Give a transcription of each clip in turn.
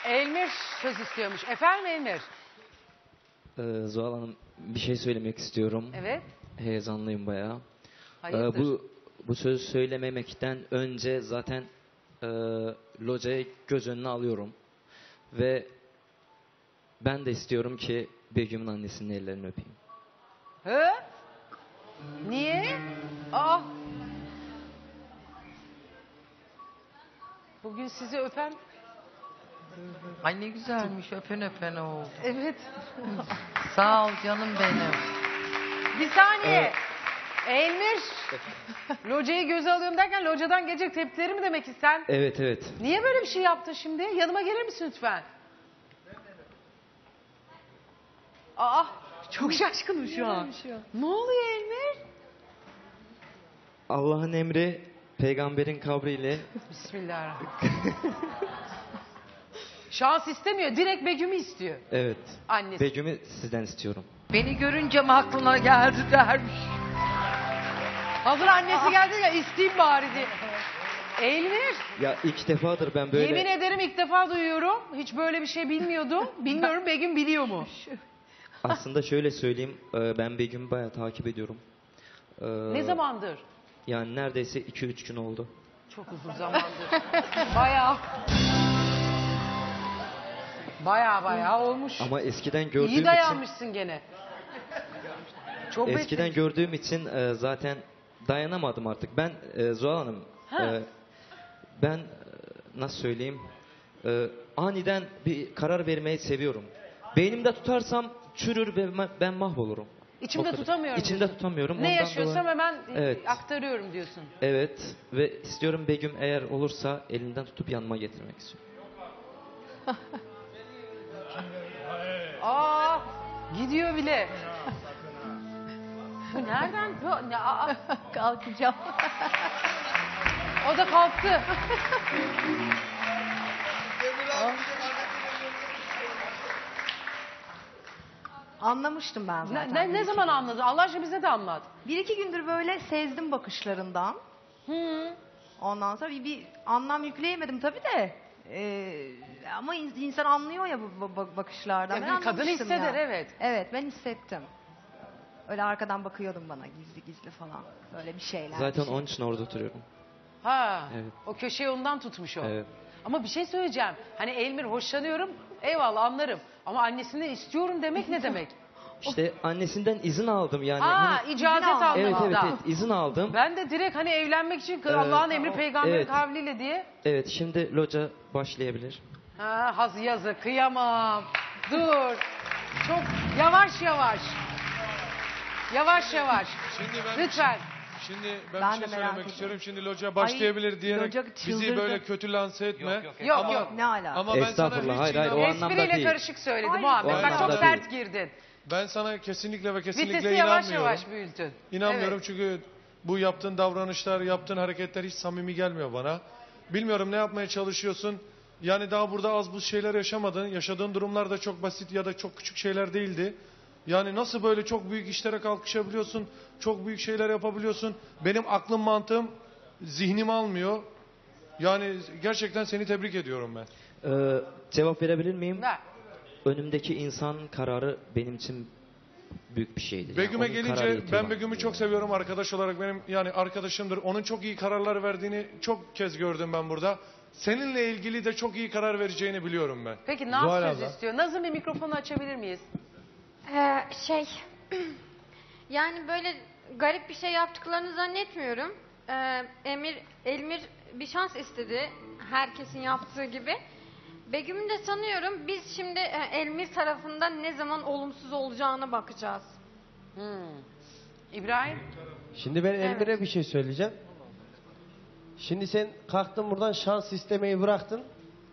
Elmir söz istiyormuş. Efendim Elmir? Zuhal Hanım, bir şey söylemek istiyorum. Evet. Heyecanlıyım bayağı. Hayırdır? Bu sözü söylememekten önce zaten locayı göz önüne alıyorum. Ve ben de istiyorum ki Begüm'ün annesinin ellerini öpeyim. Hı? Niye? Aa. Bugün sizi öpen... Ay ne güzelmiş, öpen öpen oldu. Evet. Sağ ol canım benim. Bir saniye. Elmir, locayı göze alıyorum derken locadan gelecek tepkileri mi demek ister? Evet, evet. Niye böyle bir şey yaptın şimdi? Yanıma gelir misin lütfen? Aa, çok şaşkınım şu an. Ne oluyor Elmir? Allah'ın emri peygamberin kabriyle Bismillahirrahmanirrahim. Şans istemiyor, direkt Begüm'ü istiyor. evet. Annesi. Begüm'ü sizden istiyorum. Beni görünce mi aklına geldi dermiş. Hazır annesi geldi ya isteyeyim bari diye. Elmir, Ya ilk defadır ben böyle... yemin ederim ilk defa duyuyorum. Hiç böyle bir şey bilmiyordum. Bilmiyorum Begüm biliyor mu? Aslında şöyle söyleyeyim, ben Begüm'ü bayağı takip ediyorum. Ne zamandır? Yani neredeyse 2-3 gün oldu. Çok uzun zamandır. Bayağı. Bayağı olmuş. Ama eskiden gördüğüm İyi için... dayanmışsın gene. Çok Eskiden bekledim. gördüğüm için zaten dayanamadım artık. Ben Zuhal Hanım, ben nasıl söyleyeyim, aniden bir karar vermeyi seviyorum. Beynimde tutarsam çürür ve ben mahvolurum. İçimde O kadar. tutamıyorum. İçimde diyorsun. tutamıyorum. Ne Ondan yaşıyorsam dolayı- hemen Evet. aktarıyorum diyorsun. Evet ve istiyorum Begüm eğer olursa elinden tutup yanıma getirmek istiyorum. Aa, gidiyor bile. Nereden? Aa, Kalkacağım. o da kalktı. Anlamıştım ben zaten. Ne zaman anladın? Allah aşkına bize de anlat. Bir iki gündür böyle sezdim bakışlarından. Ondan sonra bir anlam yükleyemedim tabii de. Ama insan anlıyor ya bu bakışlardan. Ya Ben bir kadın anlamıştım hisseder, ya. evet. Evet, ben hissettim. Öyle arkadan bakıyordum bana gizli gizli falan. Böyle bir şeyler. Zaten bir şey. onun için orada oturuyorum. Ha, Evet. o köşeyi ondan tutmuş o. Evet. Ama bir şey söyleyeceğim. Hani Elmir hoşlanıyorum, eyvallah anlarım. Ama annesinden istiyorum demek ne demek? İşte annesinden izin aldım yani. Aa, Hani- icazet aldım. aldım. evet, evet, daha. evet, izin aldım. Ben de direkt hani evlenmek için Allah'ın emri peygamberin evet. kavliyle diye. Evet, şimdi loca başlayabilir. Ha, yazı kıyamam. Dur. Çok yavaş yavaş. Yavaş yavaş. Lütfen. Şimdi ben Ben bir de şey merak söylemek ediyorum. istiyorum. Şimdi loca başlayabilir diyerek loca bizi çıldırdı. böyle kötü lanse etme. Yok ama, yok. Ne ala? Ama ben sana Estağfurullah, hiç hayır, hayır, o inanmıyorum. anlamda Espriyle değil. karışık söyledi Hayır, Muhammed. o Bak çok anlamda sert değil. girdin. Ben sana kesinlikle ve kesinlikle Vitesi yavaş inanmıyorum. yavaş büyütün. İnanmıyorum Evet. çünkü bu yaptığın davranışlar, yaptığın hareketler hiç samimi gelmiyor bana. Bilmiyorum ne yapmaya çalışıyorsun. Yani daha burada az bu şeyler yaşamadın. Yaşadığın durumlar da çok basit ya da çok küçük şeyler değildi. Yani nasıl böyle çok büyük işlere kalkışabiliyorsun, çok büyük şeyler yapabiliyorsun. Benim aklım mantığım zihnim almıyor. Yani gerçekten seni tebrik ediyorum ben. Cevap verebilir miyim? Ver. Önümdeki insan kararı benim için büyük bir şeydir. Begüm'e Yani onun kararı gelince yetiyor ben bana. Begüm'ü çok seviyorum arkadaş olarak, benim yani arkadaşımdır. Onun çok iyi kararlar verdiğini çok kez gördüm ben burada. Seninle ilgili de çok iyi karar vereceğini biliyorum ben. Peki Zuhal Naz söz abla. istiyor. Naz'ın bir mikrofonu açabilir miyiz? Şey, yani böyle garip bir şey yaptıklarını zannetmiyorum. Elmir bir şans istedi, herkesin yaptığı gibi. Begüm'ü de sanıyorum, biz şimdi Elmir tarafından ne zaman olumsuz olacağına bakacağız. İbrahim? Şimdi ben Elmir'e bir şey söyleyeceğim. Şimdi sen kalktın buradan şans istemeyi bıraktın.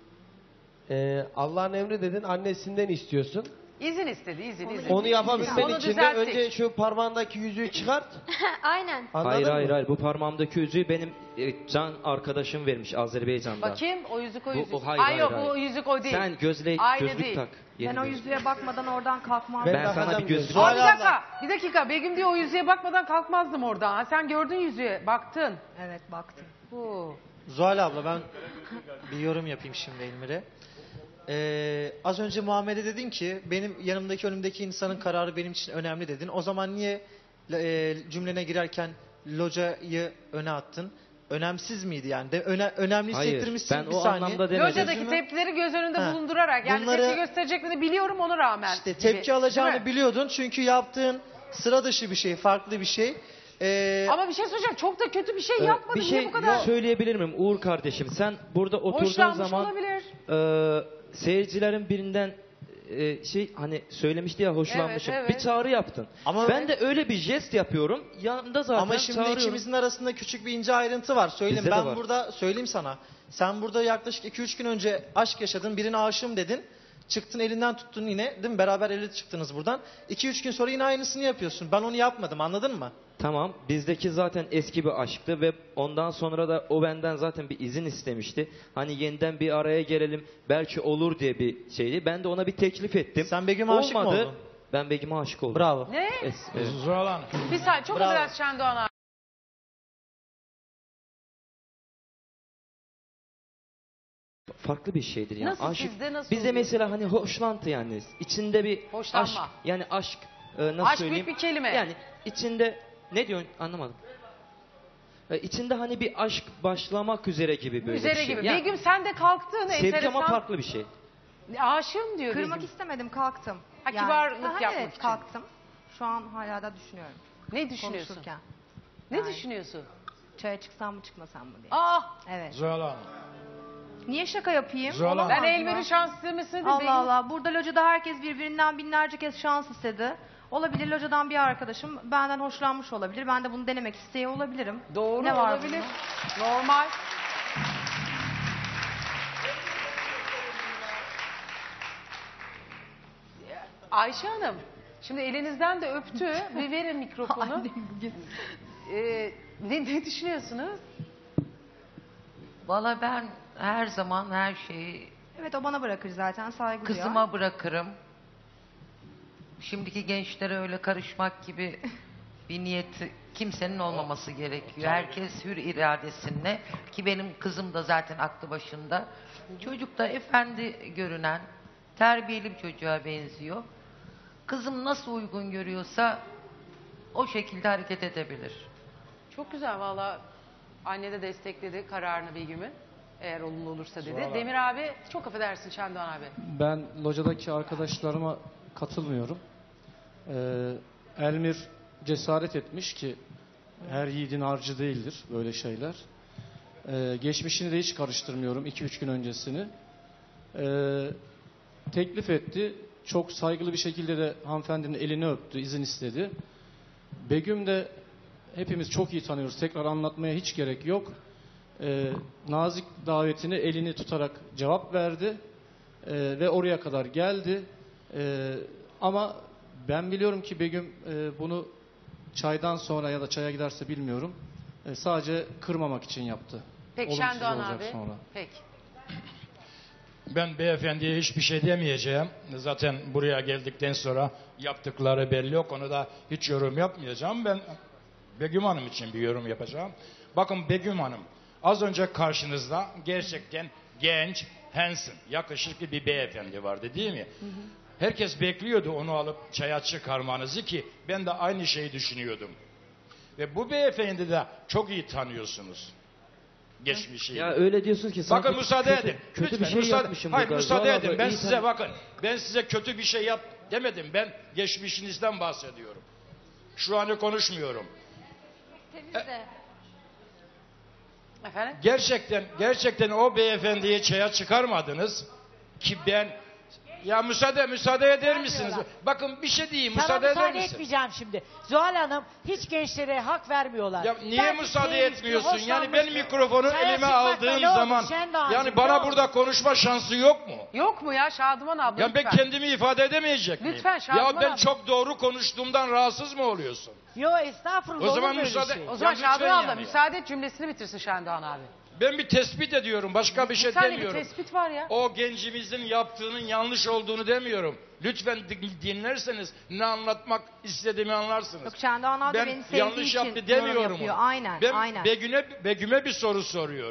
Allah'ın emri dedin, annesinden istiyorsun. İzin istedi, izin. Onu yapabilmen Onu için de düzelttik. önce şu parmağındaki yüzüğü çıkart. Aynen. Anladın Hayır mı? hayır, bu parmağımdaki yüzüğü benim can arkadaşım vermiş Azerbaycan'da. Bakayım o yüzük o Bu- yüzük. o hayır, yok hayır, o yüzük o değil. Sen Aynı gözlük değil. tak. Ben Yeni o gözlük. yüzüğe bakmadan oradan kalkmam. Ben sana bakacağım bir diyor. gözlük- Zuhal Bir abla. dakika, bir dakika. Begüm diye o yüzüğe bakmadan kalkmazdım oradan. Ha, sen gördün yüzüğe, baktın. Evet, baktım. Bu. Zuhal abla ben bir yorum yapayım şimdi Elmir'e. Az önce Muhammed'e dedin ki benim yanımdaki önümdeki insanın kararı benim için önemli dedin. O zaman niye cümlene girerken locayı öne attın? Önemsiz miydi yani? Önemli Hayır, hissettirmişsin ben bir o saniye. anlamda demedim. Locadaki tepkileri göz önünde Ha. bulundurarak yani Bunları- tepki göstereceklerini biliyorum ona rağmen. İşte gibi. tepki Değil alacağını mi? biliyordun çünkü yaptığın sıra dışı bir şey, farklı bir şey. Ama bir şey söyleyeceğim. Çok da kötü bir şey yapmadın. Bir Niye şey bu kadar? söyleyebilir miyim Uğur kardeşim? Sen burada oturduğun Hoşlanmış zaman olabilir. seyircilerin birinden hani söylemişti ya hoşlanmışım. Evet, evet. Bir çağrı yaptın. Ama- ben de öyle bir jest yapıyorum. Yanında zaten Ama şimdi çağırıyorum. ikimizin arasında küçük bir ince ayrıntı var. Söyleyeyim Bizde de ben var. burada söyleyeyim sana. Sen burada yaklaşık 2-3 gün önce aşk yaşadın, birine aşığım dedin. Çıktın elinden tuttun yine, değil mi? Beraber el ele çıktınız buradan. 2-3 gün sonra yine aynısını yapıyorsun. Ben onu yapmadım, anladın mı? Tamam. Bizdeki zaten eski bir aşktı ve ondan sonra da o benden zaten bir izin istemişti. Hani yeniden bir araya gelelim belki olur diye bir şeydi. Ben de ona bir teklif ettim. Sen Begüm'e aşık mı Olmadı. oldun? Ben Begüm'e aşık oldum. Bravo. Ne? Evet. Zuhal Hanım. Bir saniye. Çok Bravo. affedersin Şendoğan abi. Farklı bir şeydir yani. Nasıl sizde, nasıl Bizde oluyor? mesela hani hoşlantı yani. İçinde bir Hoşlanma. aşk. Yani aşk nasıl Aşk söyleyeyim? büyük bir kelime. Yani içinde ne diyorsun anlamadım. İçinde hani bir aşk başlamak üzere gibi böyle Üzere bir şey. gibi. Yani Begüm sen de kalktın. sevgi Enteresan. ama farklı bir şey. Aşığım diyor Kırmak Begüm. istemedim, kalktım. Ha, kibarlık Aha, yapmak evet, için. kalktım. Şu an hala da düşünüyorum. Ne düşünüyorsun? Konuşurken. Ne Yani. düşünüyorsun? Çaya çıksam mı çıkmasam mı diye. Ah Evet. Zuhal Hanım. Niye şaka yapayım? Zuhal Hanım. ben Olamaz Elmer'in mı? şans istemesini de Allah Allah. Burada locada herkes birbirinden binlerce kez şans istedi. Olabilir locadan bir arkadaşım benden hoşlanmış olabilir. Ben de bunu denemek isteyen olabilirim. Doğru Ne var olabilir. Normal. Ayşe Hanım, şimdi elinizden de öptü. Bir verin mikrofonu. Annem bugün. Ne düşünüyorsunuz? Valla ben her zaman her şeyi Evet o bana bırakır zaten saygı duyar. kızıma bırakırım. Şimdiki gençlere öyle karışmak gibi bir niyeti kimsenin olmaması gerekiyor. Herkes hür iradesinle, ki benim kızım da zaten aklı başında. Çocuk da efendi görünen, terbiyeli bir çocuğa benziyor. Kızım nasıl uygun görüyorsa o şekilde hareket edebilir. Çok güzel valla. Anne de destekledi kararını Begüm'ün. Eğer olumlu olursa dedi. Demir abi, çok affedersin Şendoğan abi. Ben locadaki arkadaşlarıma katılmıyorum. Elmir cesaret etmiş ki her yiğidin harcı değildir böyle şeyler. Geçmişini de hiç karıştırmıyorum 2-3 gün öncesini. Teklif etti. Çok saygılı bir şekilde de hanımefendinin elini öptü, izin istedi. Begüm de hepimiz çok iyi tanıyoruz. Tekrar anlatmaya hiç gerek yok. Nazik davetine elini tutarak cevap verdi. Ve oraya kadar geldi. Ama ben biliyorum ki Begüm bunu çaydan sonra ya da çaya giderse bilmiyorum. Sadece kırmamak için yaptı. Peki Olumsuz Şendoğan olacak abi. sonra. Peki. Ben beyefendiye hiçbir şey demeyeceğim. Zaten buraya geldikten sonra yaptıkları belli. O konuda hiç yorum yapmayacağım. Ben Begüm Hanım için bir yorum yapacağım. Bakın Begüm Hanım, az önce karşınızda gerçekten genç, handsome, yakışıklı bir beyefendi vardı değil mi? Hı hı. Herkes bekliyordu onu alıp çaya çıkarmanızı, ki ben de aynı şeyi düşünüyordum. Ve bu beyefendi de çok iyi tanıyorsunuz. Geçmişi. Ya öyle diyorsun ki Bakın sanki müsaade kötü, edin. kötü Lütfen, bir şey müsaade, yapmışım hayır burada. müsaade Zuhal edin. abla, Ben iyi size bakın. Ben size kötü bir şey yap demedim. Ben geçmişinizden bahsediyorum. Şu anı konuşmuyorum. Temizle. Efendim? Gerçekten o beyefendiyi çaya çıkarmadınız ki ben, ya müsaade eder misiniz? Bakın bir şey diyeyim, Sana müsaade eder müsaade misiniz? etmeyeceğim şimdi. Zuhal Hanım hiç gençlere hak vermiyorlar. Ya niye Belki müsaade sevmiş, etmiyorsun? Yani ben hoşlanmış. mikrofonu Çaya elime çıkmakla aldığım ne olur zaman Şendoğancığım, yani ne bana olur? burada konuşma şansı yok mu? Yok mu ya Şadıman abla Ya ben lütfen. kendimi ifade edemeyecek miyim? Lütfen Şadıman Ya ben abi. çok doğru konuştuğumdan rahatsız mı oluyorsun? Yo estağfurullah. O zaman olur böyle müsaade- şey. O zaman Ya lütfen Şadıman abla yani. müsaade et cümlesini bitirsin Şendoğan abi. Ben bir tespit ediyorum, başka bir şey saniye, demiyorum. bir tespit var ya. O gencimizin yaptığının yanlış olduğunu demiyorum. Lütfen dinlerseniz ne anlatmak istediğimi anlarsınız. Yok Şendoğan abi Ben beni sevdiği yanlış için yaptı yorum demiyorum yapıyor. onu. Aynen, Ben aynen. Begüm'e bir soru soruyorum.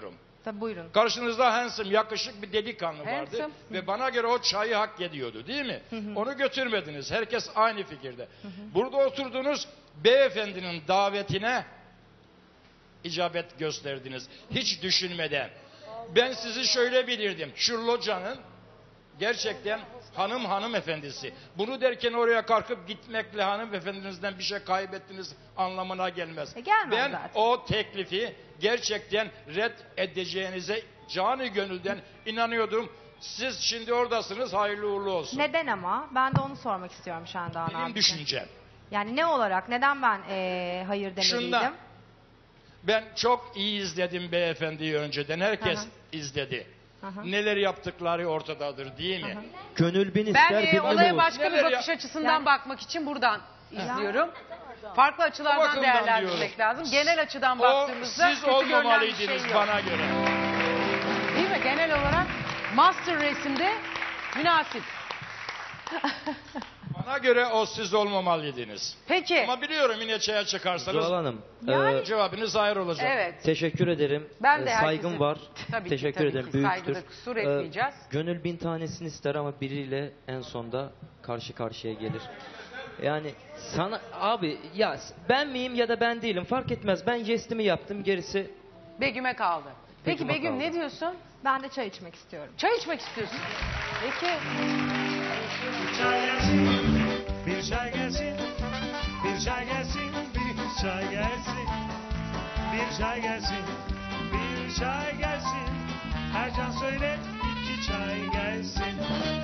Tabii buyurun. Karşınızda handsome, yakışık bir delikanlı vardı. Handsome. Ve bana göre o çayı hak ediyordu değil mi? Onu götürmediniz. Herkes aynı fikirde. Burada oturdunuz, beyefendinin davetine icabet gösterdiniz. Hiç düşünmeden. Ben sizi şöyle bilirdim. Şu locanın gerçekten hanımefendisi. Bunu derken oraya kalkıp gitmekle hanımefendinizden bir şey kaybettiniz anlamına gelmez. Gelmez Ben zaten. o teklifi gerçekten red edeceğinize canı gönülden inanıyordum. Siz şimdi oradasınız, hayırlı uğurlu olsun. Neden ama? Ben de onu sormak istiyorum Şendoğan Benim abi. düşüncem. Yani ne olarak? Neden ben hayır demeliydim? Şundan. Ben çok iyi izledim beyefendiyi önceden. Herkes izledi. Neler yaptıkları ortadadır değil mi? Gönül bin Ben ister bir olaya olur. başka bir Neler bakış ya- açısından bakmak için buradan izliyorum. Farklı açılardan bakımdan değerlendirmek diyorum. lazım. Genel açıdan O baktığımızda siz kötü görülen bir şey olmamalıydınız yok. bana göre. Değil mi? Genel olarak master resimde münasip. Bana göre o siz olmamalıydınız. Peki. Ama biliyorum yine çaya çıkarsanız Zuhal Hanım, cevabınız hayır olacak. Evet. teşekkür ederim. Ben de Saygım herkesin- var. Tabii ki, teşekkür tabii ederim. ki. Büyüktür. Saygıda kusur etmeyeceğiz. Gönül bin tanesini ister ama biriyle en sonda karşı karşıya gelir. Yani sana abi ya ben miyim ya da ben değilim fark etmez. Ben jestimi yaptım gerisi Begüm'e kaldı. Peki Begüm'e Begüm kaldı. ne diyorsun? Ben de çay içmek istiyorum. Çay içmek istiyorsun. Peki. Bir çay gelsin, bir çay gelsin, bir çay gelsin, bir çay gelsin, bir çay gelsin, bir çay gelsin. Her can söyle iki çay gelsin.